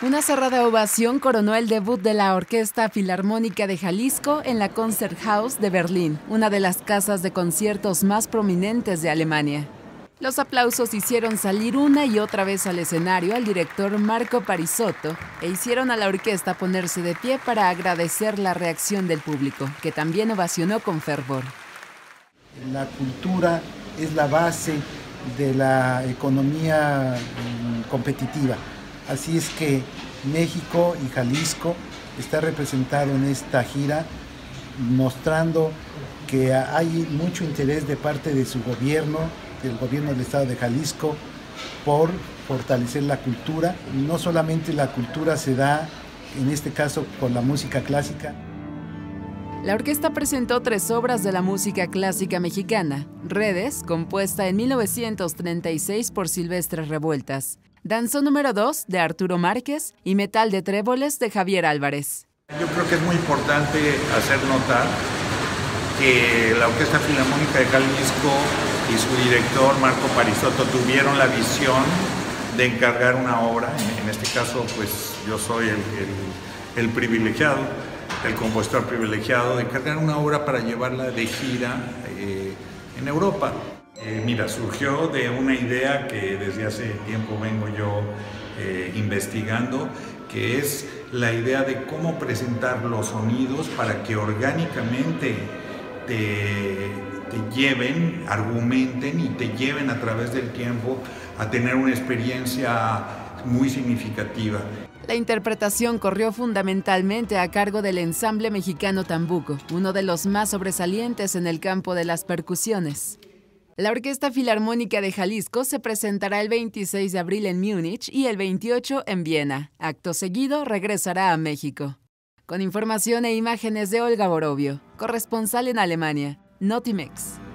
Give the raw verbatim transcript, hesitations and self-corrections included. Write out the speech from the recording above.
Una cerrada ovación coronó el debut de la Orquesta Filarmónica de Jalisco en la Konzerthaus de Berlín, una de las casas de conciertos más prominentes de Alemania. Los aplausos hicieron salir una y otra vez al escenario al director Marco Parisotto e hicieron a la orquesta ponerse de pie para agradecer la reacción del público, que también ovacionó con fervor. La cultura es la base de la economía competitiva. Así es que México y Jalisco está representado en esta gira, mostrando que hay mucho interés de parte de su gobierno, del gobierno del estado de Jalisco, por fortalecer la cultura. No solamente la cultura se da, en este caso, con la música clásica. La orquesta presentó tres obras de la música clásica mexicana: Redes, compuesta en mil novecientos treinta y seis por Silvestre Revueltas; Danzón número dos, de Arturo Márquez; y Metal de Tréboles, de Javier Álvarez. Yo creo que es muy importante hacer notar que la Orquesta Filarmónica de Jalisco y su director Marco Parisotto tuvieron la visión de encargar una obra. En, en este caso, pues yo soy el, el, el privilegiado, el compositor privilegiado, de encargar una obra para llevarla de gira eh, en Europa. Eh, mira, surgió de una idea que desde hace tiempo vengo yo eh, investigando, que es la idea de cómo presentar los sonidos para que orgánicamente te, te lleven, argumenten y te lleven a través del tiempo a tener una experiencia muy significativa. La interpretación corrió fundamentalmente a cargo del ensamble mexicano Tambuco, uno de los más sobresalientes en el campo de las percusiones. La Orquesta Filarmónica de Jalisco se presentará el veintiséis de abril en Múnich y el veintiocho en Viena. Acto seguido regresará a México. Con información e imágenes de Olga Borovio, corresponsal en Alemania, Notimex.